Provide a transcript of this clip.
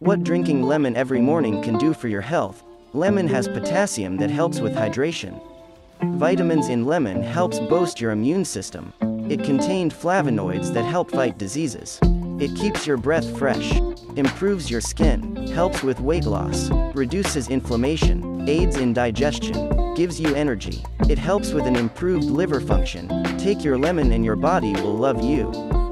What drinking lemon every morning can do for your health. Lemon has potassium that helps with hydration. Vitamins in lemon helps boost your immune system. It contained flavonoids that help fight diseases. It keeps your breath fresh, improves your skin, helps with weight loss, reduces inflammation, aids in digestion, gives you energy. It helps with an improved liver function. Take your lemon and your body will love you.